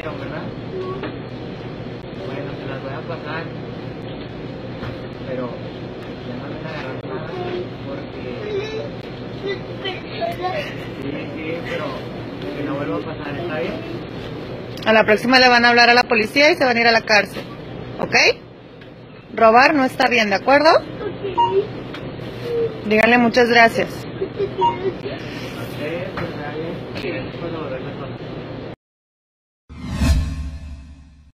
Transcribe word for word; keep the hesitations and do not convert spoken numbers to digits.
dirección, ¿verdad? Bueno, se las voy a pasar. Pero ya no me agarran nada porque... Sí, sí, pero que no vuelva a pasar, ¿está bien? A la próxima le van a hablar a la policía y se van a ir a la cárcel. ¿Ok? Robar no está bien, ¿de acuerdo? Díganle muchas gracias. No sé, pues, gracias por volverme a pasar.